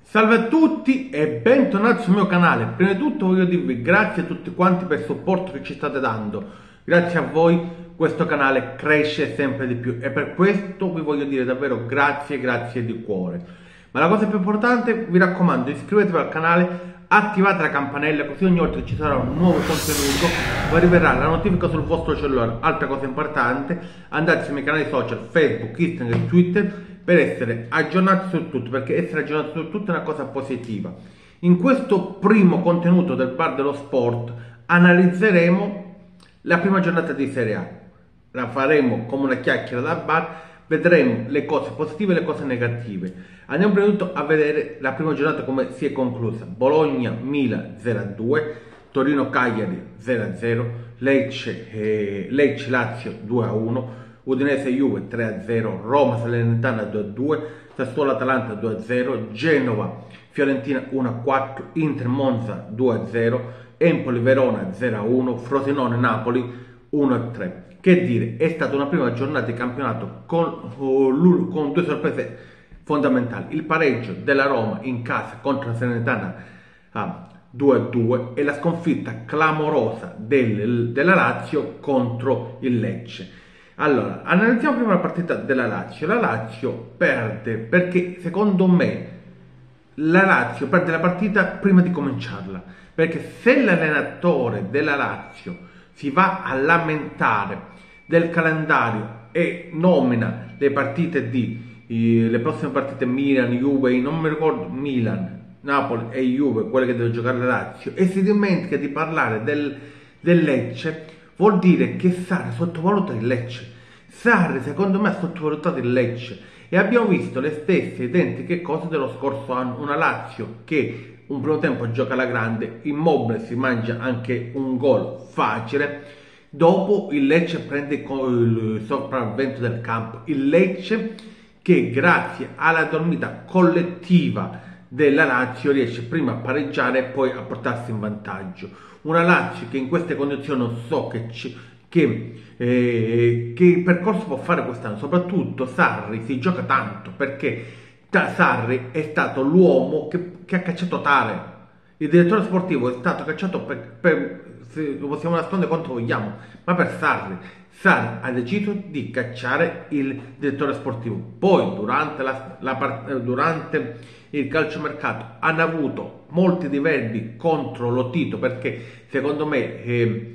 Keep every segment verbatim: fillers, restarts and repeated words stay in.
Salve a tutti e bentornati sul mio canale. Prima di tutto voglio dirvi grazie a tutti quanti per il supporto che ci state dando. Grazie a voi questo canale cresce sempre di più e per questo vi voglio dire davvero grazie, grazie di cuore. Ma la cosa più importante, vi raccomando, iscrivetevi al canale, attivate la campanella così ogni volta che ci sarà un nuovo contenuto vi arriverà la notifica sul vostro cellulare. Altra cosa importante, andate sui miei canali social Facebook, Instagram e Twitter per essere aggiornati su tutto, perché essere aggiornati su tutto è una cosa positiva. In questo primo contenuto del bar dello sport analizzeremo la prima giornata di Serie A, la faremo come una chiacchiera da bar, vedremo le cose positive e le cose negative. Andiamo prima di tutto a vedere la prima giornata come si è conclusa. Bologna-Milan zero a due, Torino-Cagliari zero a zero, Lecce, eh, Lecce-Lazio due a uno, Udinese-Juve tre a zero, Roma-Salernitana due a due, Sassuolo-Atalanta due a zero, Genova-Fiorentina uno a quattro, Inter-Monza due a zero, Empoli-Verona zero a uno, Frosinone-Napoli uno a tre. Che dire, è stata una prima giornata di campionato con, con due sorprese fondamentali: il pareggio della Roma in casa contro la Salernitana a due a due e la sconfitta clamorosa del, della Lazio contro il Lecce. Allora, analizziamo prima la partita della Lazio. La Lazio perde perché, secondo me, la Lazio perde la partita prima di cominciarla, perché se l'allenatore della Lazio si va a lamentare del calendario e nomina le partite di eh, le prossime partite Milan, Juve, non mi ricordo, Milan, Napoli e Juve, quelle che deve giocare la Lazio, e si dimentica di parlare del, del Lecce, vuol dire che Sarri sottovaluta il Lecce. Sarri secondo me ha sottovalutato il Lecce e abbiamo visto le stesse identiche cose dello scorso anno. Una Lazio che un primo tempo gioca alla grande, Immobile si mangia anche un gol facile, dopo il Lecce prende il sopravvento del campo. Il Lecce che grazie alla dormita collettiva della Lazio riesce prima a pareggiare e poi a portarsi in vantaggio. Una Lazio che in queste condizioni non so che, che, eh, che percorso può fare quest'anno. Soprattutto Sarri si gioca tanto, perché Sarri è stato l'uomo che, che ha cacciato Tare. Il direttore sportivo è stato cacciato per, per se lo possiamo nascondere quanto vogliamo, ma per Sarri. Sarri ha deciso di cacciare il direttore sportivo. Poi durante, la, la, durante il calciomercato hanno avuto molti diverbi contro Lotito, perché secondo me eh,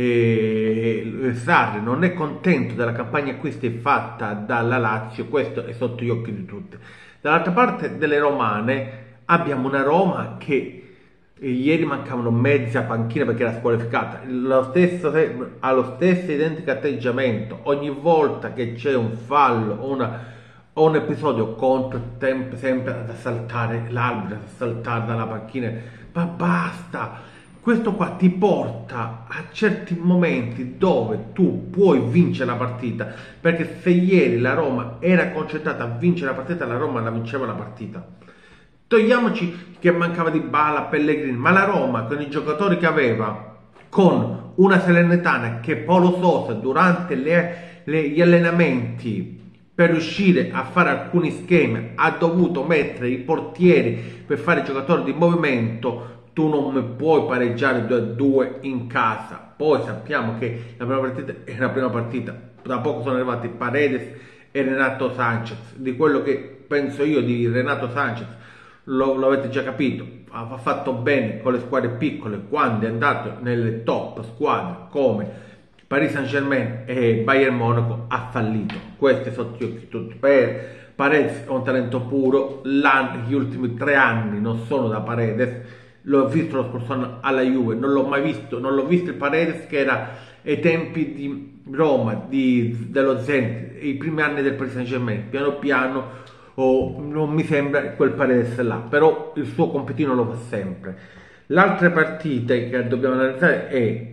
eh, Sarri non è contento della campagna acquisti fatta dalla Lazio. Questo è sotto gli occhi di tutti. Dall'altra parte delle romane abbiamo una Roma che ieri mancavano mezza panchina perché era squalificata. Lo stesso, ha lo stesso identico atteggiamento ogni volta che c'è un fallo o, una, o un episodio contro, sempre, sempre ad assaltare l'arbitro, ad assaltare dalla panchina. Ma basta! Questo qua ti porta a certi momenti dove tu puoi vincere la partita, perché se ieri la Roma era concentrata a vincere la partita, la Roma la vinceva la partita. Togliamoci che mancava di Bala, Pellegrini, ma la Roma con i giocatori che aveva, con una Salernitana che Paolo Sosa durante le, le, gli allenamenti per riuscire a fare alcuni schemi ha dovuto mettere i portieri per fare i giocatori di movimento. Tu non puoi pareggiare due a due in casa. Poi sappiamo che la prima partita è la prima partita, da poco sono arrivati Paredes e Renato Sanchez. Di quello che penso io di Renato Sanchez Lo, lo avete già capito, ha fatto bene con le squadre piccole. Quando è andato nelle top squadre come Paris Saint-Germain e Bayern Monaco ha fallito. Questi sotto gli occhi tutti. Per Paredes è un talento puro, gli ultimi tre anni non sono da Paredes. L'ho visto lo scorso anno alla Juve, non l'ho mai visto, non l'ho visto il Paredes che era ai tempi di Roma, di, dello Zenit, i primi anni del Paris Saint-Germain. Piano piano oh, non mi sembra quel Paredes là, però il suo compitino lo fa sempre. L'altra partita che dobbiamo analizzare è,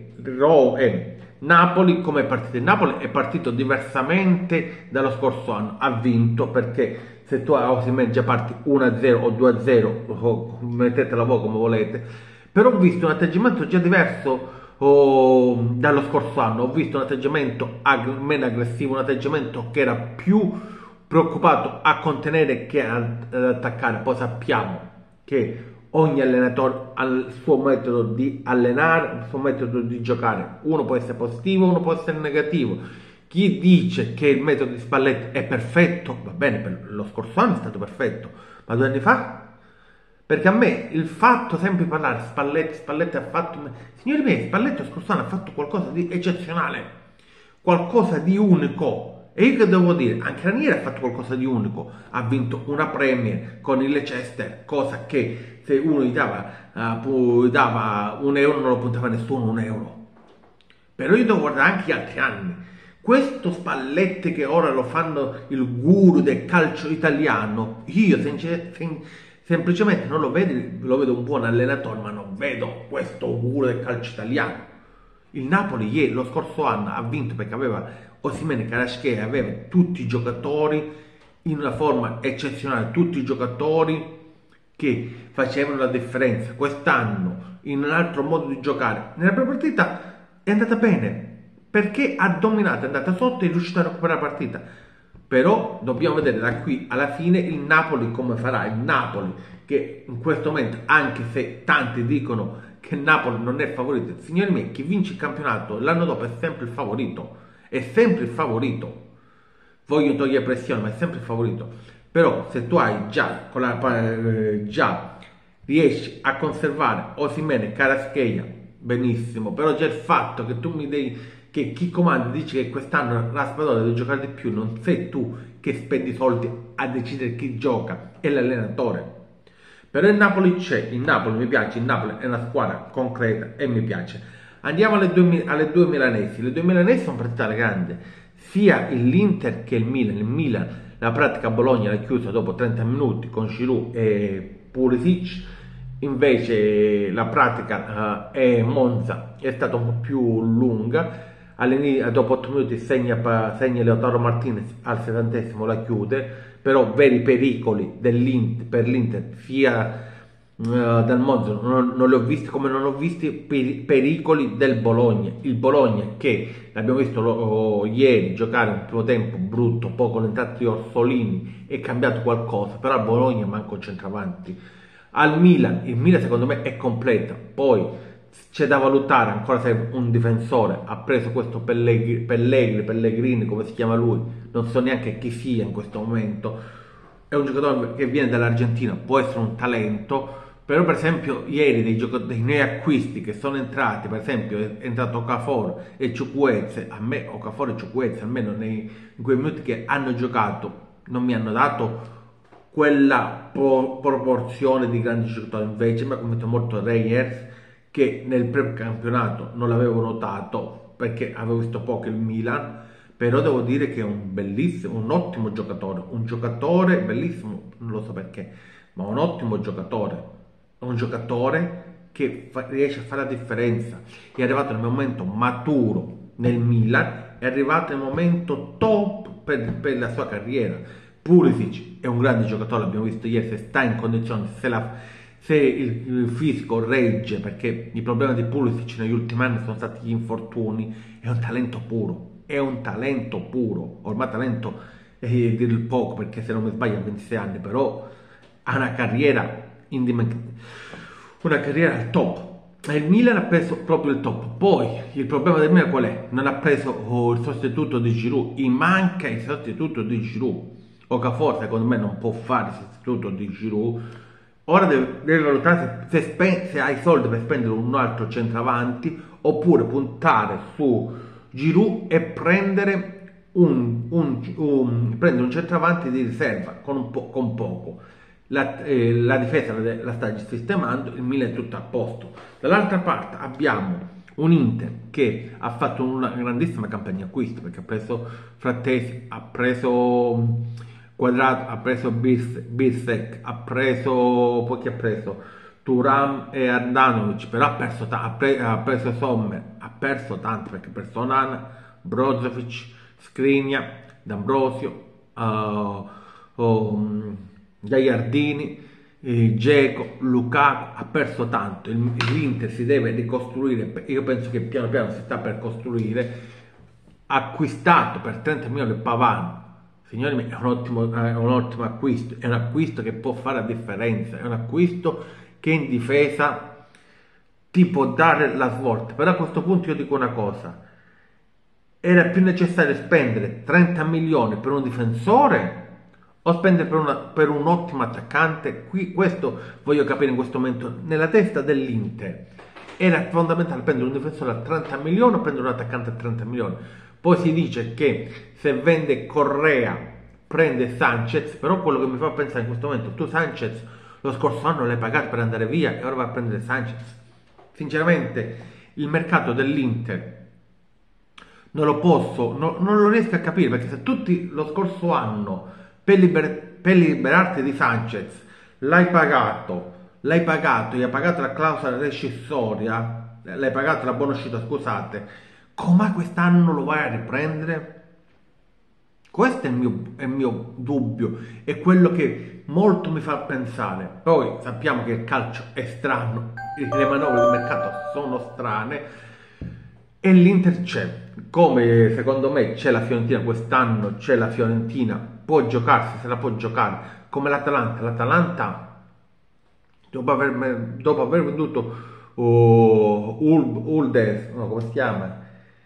è Napoli. Come partita, il Napoli è partito diversamente dallo scorso anno, ha vinto, perché se tu a Osimhen già parti uno a zero o due a zero, mettetela voi come volete, però ho visto un atteggiamento già diverso oh, dallo scorso anno. Ho visto un atteggiamento ag- meno aggressivo, un atteggiamento che era più preoccupato a contenere che ad attaccare. Poi sappiamo che ogni allenatore ha il suo metodo di allenare, il suo metodo di giocare. Uno può essere positivo, uno può essere negativo. Chi dice che il metodo di Spalletti è perfetto, va bene, per lo scorso anno è stato perfetto, ma due anni fa? Perché a me il fatto sempre di parlare Spalletti, Spalletti ha fatto... Signori miei, Spalletti lo scorso anno ha fatto qualcosa di eccezionale, qualcosa di unico. E io che devo dire? Anche Ranieri ha fatto qualcosa di unico, ha vinto una Premier con il Leicester, cosa che se uno gli dava, uh, dava un euro non lo puntava nessuno un euro. Però io devo guardare anche gli altri anni. Questo Spalletti che ora lo fanno il guru del calcio italiano, io sem- sem- semplicemente non lo vedo, lo vedo un buon allenatore, ma non vedo questo guru del calcio italiano. Il Napoli ieri, lo scorso anno ha vinto perché aveva Osimhen e Kvaratskhelia, aveva tutti i giocatori in una forma eccezionale, tutti i giocatori che facevano la differenza. Quest'anno in un altro modo di giocare, nella prima partita è andata bene perché ha dominato, è andata sotto e è riuscito a recuperare la partita. Però dobbiamo vedere da qui alla fine il Napoli come farà. Il Napoli che in questo momento, anche se tanti dicono che il Napoli non è favorito, signori miei, chi vince il campionato l'anno dopo è sempre il favorito, è sempre il favorito. Voglio togliere pressione, ma è sempre il favorito. Però se tu hai già, con la, eh, già riesci a conservare Osimhen e Kvaratskhelia, benissimo. Però già il fatto che tu mi devi, che chi comanda dice che quest'anno Raspadori deve giocare di più, non sei tu che spendi soldi a decidere chi gioca, è l'allenatore. Però il Napoli c'è, il Napoli mi piace, il Napoli è una squadra concreta e mi piace. Andiamo alle due, alle due milanesi. Le due milanesi sono partite grande, sia l'Inter che il Milan. Il Milan la pratica a Bologna l'ha chiusa dopo trenta minuti con Giroud e Pulisic, invece la pratica uh, è Monza è stata un po' più lunga. Dopo otto minuti segna, segna Lautaro Martinez al settantesimo, la chiude. Però veri pericoli dell'Inter, per l'Inter sia uh, dal Monza non, non li ho visti, come non ho visti per, pericoli del Bologna. Il Bologna che l'abbiamo visto lo, ieri giocare un primo tempo brutto, poco l'entrata di Orsolini, è cambiato qualcosa, però al Bologna manca un centravanti. Al Milan, il Milan secondo me è completa, poi c'è da valutare, ancora serve un difensore. Ha preso questo Pellegrini, Pellegrini, Pellegrini come si chiama lui, non so neanche chi sia in questo momento. È un giocatore che viene dall'Argentina, può essere un talento, però per esempio ieri dei, dei nuovi acquisti che sono entrati, per esempio è entrato Okafor e Chukwueze. A me Okafor e Chukwueze almeno nei, in quei minuti che hanno giocato non mi hanno dato quella pro, proporzione di grandi giocatori. Invece mi ha convinto molto Reyes, che nel pre-campionato non l'avevo notato perché avevo visto poco il Milan, però devo dire che è un bellissimo, un ottimo giocatore, un giocatore bellissimo, non lo so perché, ma un ottimo giocatore, un giocatore che fa, riesce a fare la differenza. È arrivato nel momento maturo nel Milan, è arrivato nel momento top per, per la sua carriera. Pulisic è un grande giocatore, l'abbiamo visto ieri, se sta in condizione, se la se il, il fisico regge, perché il problema di Pulisic negli ultimi anni sono stati gli infortuni. È un talento puro, è un talento puro, ormai talento è dir poco perché se non mi sbaglio ha ventisei anni, però ha una carriera indimenticabile, una carriera al top. E il Milan ha preso proprio il top. Poi il problema del Milan qual è? Non ha preso oh, il sostituto di Giroud, gli manca il sostituto di Giroud. Okafor secondo me non può fare il sostituto di Giroud. Ora deve, deve valutare se, se, spen- se hai soldi per spendere un altro centravanti, oppure puntare su Giroud e prendere un, un, un, prendere un centravanti di riserva con, un po- con poco. La, eh, la difesa la, la sta sistemando, il Milan è tutto a posto. Dall'altra parte abbiamo un Inter che ha fatto una grandissima campagna acquisti, perché ha preso Frattesi, ha preso Quadrato, ha preso Birsek, ha preso, poi chi ha preso? Thuram e Andanovic, però ha perso, ha, pre, ha preso Sommer, ha perso tanto perché ha perso Onana, Brozovic, Skriniar, D'Ambrosio, uh, um, Gagliardini, eh, Dzeko, Lukaku, ha perso tanto. L'Inter si deve ricostruire, io penso che piano piano si sta per costruire. Ha acquistato per trenta milioni Pavard, signori miei, è un ottimo, è un ottimo acquisto, è un acquisto che può fare la differenza, è un acquisto che in difesa ti può dare la svolta. Però a questo punto io dico una cosa: era più necessario spendere trenta milioni per un difensore o spendere per, una, per un ottimo attaccante? Qui, questo voglio capire in questo momento, nella testa dell'Inter era fondamentale prendere un difensore a trenta milioni o prendere un attaccante a trenta milioni. Poi si dice che se vende Correa prende Sanchez, però quello che mi fa pensare in questo momento, tu Sanchez lo scorso anno l'hai pagato per andare via e ora va a prendere Sanchez. Sinceramente il mercato dell'Inter non lo posso, no, non lo riesco a capire, perché se tutti lo scorso anno per, liber, per liberarti di Sanchez l'hai pagato, l'hai pagato, gli hai pagato la clausola rescissoria, l'hai pagato la buona uscita, scusate, come quest'anno lo vai a riprendere? Questo è il mio, è il mio dubbio, è quello che molto mi fa pensare. Poi sappiamo che il calcio è strano, le manovre di mercato sono strane e l'Inter c'è. Come secondo me c'è la Fiorentina quest'anno, c'è la Fiorentina, può giocarsi, se la può giocare, come l'Atalanta. L'Atalanta, dopo aver, dopo aver venduto uh, Uldes, no, come si chiama?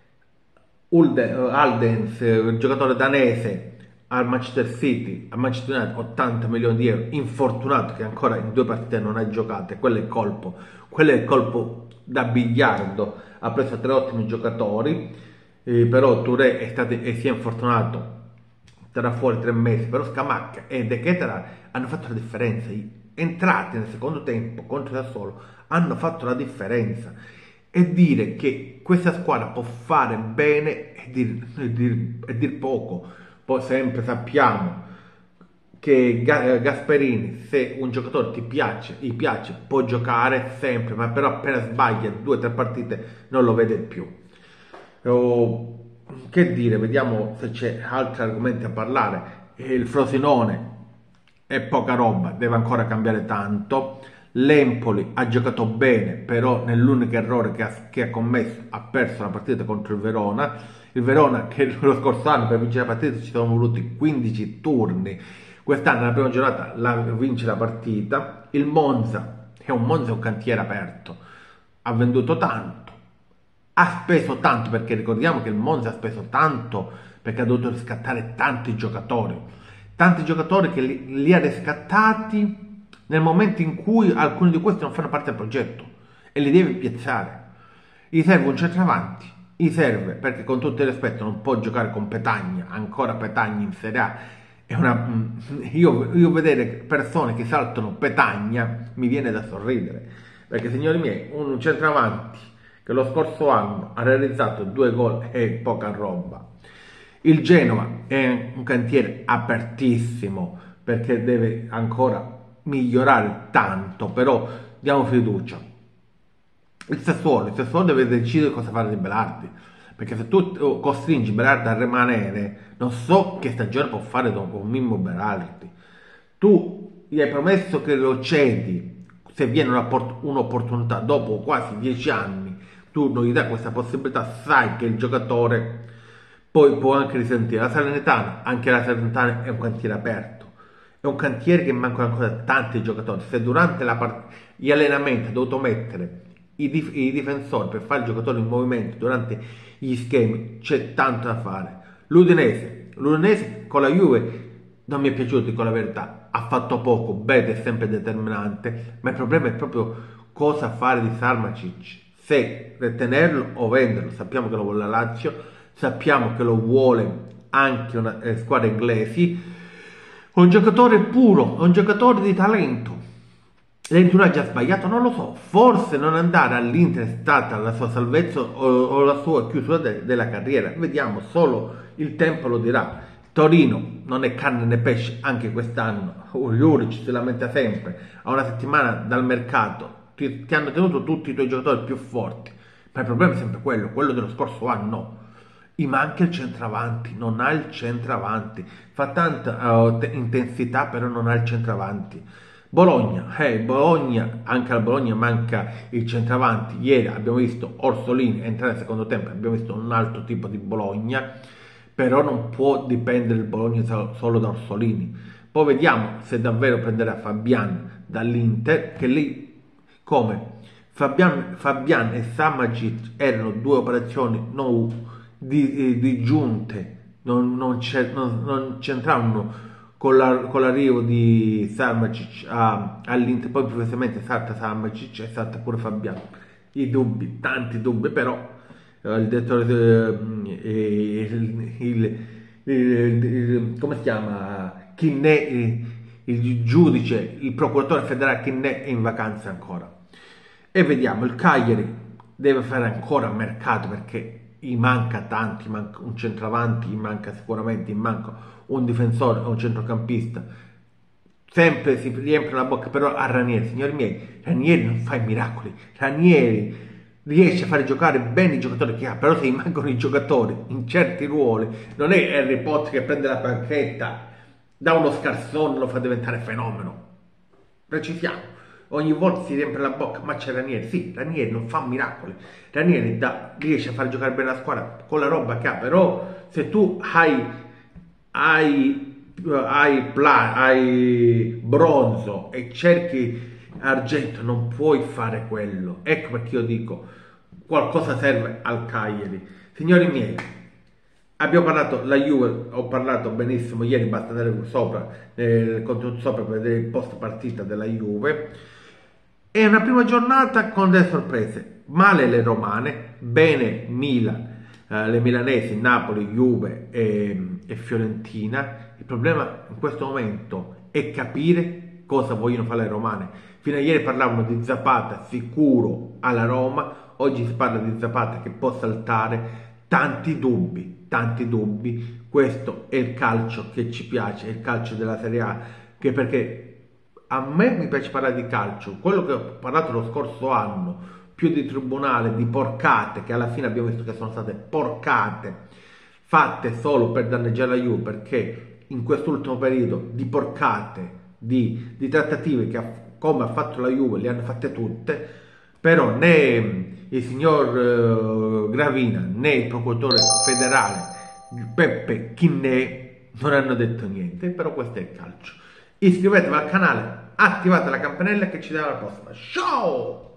Ulde, uh, Aldens, il giocatore danese, al Manchester City, al Manchester United, ottanta milioni di euro, infortunato che ancora in due partite non ha giocato, quello è il colpo, quello è il colpo da biliardo. Ha preso tre ottimi giocatori, eh, però Touré è stato, e si è infortunato, starà fuori tre mesi, però Scamacca e De Ketelaere hanno fatto la differenza, entrati nel secondo tempo contro il Sassuolo hanno fatto la differenza. E dire che questa squadra può fare bene è dir, è dir, è dir poco. Poi sempre sappiamo che Gasperini, se un giocatore ti piace, gli piace, può giocare sempre, ma però appena sbaglia due o tre partite non lo vede più. Oh, che dire, vediamo se c'è altri argomenti a parlare. Il Frosinone è poca roba, deve ancora cambiare tanto. L'Empoli ha giocato bene, però nell'unico errore che ha, che ha commesso ha perso la partita contro il Verona. Il Verona, che lo scorso anno per vincere la partita ci sono voluti quindici turni, quest'anno nella prima giornata la, vince la partita. Il Monza, che è un Monza, un cantiere aperto, ha venduto tanto, ha speso tanto, perché ricordiamo che il Monza ha speso tanto perché ha dovuto riscattare tanti giocatori, tanti giocatori che li, li ha riscattati nel momento in cui alcuni di questi non fanno parte del progetto e li deve piazzare. Gli serve un centravanti, gli serve, perché con tutto il rispetto non può giocare con Petagna, ancora Petagna in Serie A. È una, io, io vedere persone che saltano Petagna mi viene da sorridere, perché signori miei, un centravanti che lo scorso anno ha realizzato due gol è poca roba. Il Genova è un cantiere apertissimo perché deve ancora migliorare tanto, però diamo fiducia. Il Sassuolo, il Sassuolo deve decidere cosa fare di Belardi, perché se tu costringi Belardi a rimanere, non so che stagione può fare dopo un Mimmo Belardi. Tu gli hai promesso che lo cedi se viene un'opportunità dopo quasi dieci anni, tu non gli dai questa possibilità, sai che il giocatore poi può anche risentire. La Salernitana, anche la Salernitana è un cantiere aperto, è un cantiere che mancano ancora tanti giocatori. Se durante la part- gli allenamenti ha dovuto mettere i, dif- i difensori per fare il giocatore in movimento durante gli schemi, c'è tanto da fare. L'Udinese, l'Udinese con la Juve non mi è piaciuto, dico la verità, ha fatto poco, Bede è sempre determinante, ma il problema è proprio cosa fare di Sarmacic, se tenerlo o venderlo. Sappiamo che lo vuole la Lazio, sappiamo che lo vuole anche una eh, squadra inglesi. Un giocatore puro, un giocatore di talento. L'entourage ha sbagliato? Non lo so. Forse non andare all'Inter è stata la sua salvezza o, o la sua chiusura de, della carriera. Vediamo, solo il tempo lo dirà. Torino non è carne né pesce anche quest'anno. Juric si lamenta sempre. A una settimana dal mercato ti, ti hanno tenuto tutti i tuoi giocatori più forti. Ma il problema è sempre quello, quello dello scorso anno no. Gli manca il centravanti, non ha il centravanti, fa tanta uh, intensità però non ha il centravanti. Bologna, eh, Bologna, anche al Bologna manca il centravanti. Ieri abbiamo visto Orsolini entrare nel secondo tempo, abbiamo visto un altro tipo di Bologna, però non può dipendere il Bologna solo da Orsolini. Poi vediamo se davvero prenderà Fabian dall'Inter, che lì come Fabian, Fabian e Samagic erano due operazioni non di, di giunte, non, non, non, non c'entravano con, la, con l'arrivo di Samagic all'Inter, poi improvvisamente salta Samagic e salta pure Fabian. I dubbi, tanti dubbi, però eh, il direttore, eh, il, il, il, il, come si chiama? Chinè, il, il giudice, il procuratore federale Chinè è in vacanza ancora. E vediamo, il Cagliari deve fare ancora mercato perché gli manca tanti, manca un centravanti, gli manca sicuramente, gli manca un difensore, un centrocampista. Sempre si riempie la bocca però a Ranieri, signori miei, Ranieri non fa i miracoli, Ranieri riesce a fare giocare bene i giocatori che ha, però se gli mancano i giocatori in certi ruoli, non è Harry Potter che prende la panchetta, dà uno scarsone, lo fa diventare fenomeno. Precisiamo. Ogni volta si riempie la bocca, ma c'è Ranieri, sì, Ranieri non fa miracoli, Ranieri da, riesce a fare giocare bene la squadra con la roba che ha, però se tu hai, hai, hai, pla, hai bronzo e cerchi argento, non puoi fare quello. Ecco perché io dico, qualcosa serve al Cagliari. Signori miei, abbiamo parlato, la Juve, ho parlato benissimo ieri, basta andare sopra, nel contenuto sopra per vedere il post partita della Juve. È una prima giornata con delle sorprese, male le romane, bene Milan, eh, le milanesi, Napoli, Juve e, e Fiorentina. Il problema in questo momento è capire cosa vogliono fare le romane. Fino a ieri parlavano di Zapata sicuro alla Roma, oggi si parla di Zapata che può saltare, tanti dubbi, tanti dubbi. Questo è il calcio che ci piace, è il calcio della Serie A, che perché a me mi piace parlare di calcio, quello che ho parlato lo scorso anno, più di tribunale, di porcate, che alla fine abbiamo visto che sono state porcate, fatte solo per danneggiare la Juve, perché in quest'ultimo periodo di porcate, di, di trattative che ha, come ha fatto la Juve, le hanno fatte tutte, però né il signor uh, Gravina né il procuratore federale Peppe Chinè non hanno detto niente, però questo è il calcio. Iscrivetevi al canale, attivate la campanella che ci darà la prossima. Ciao!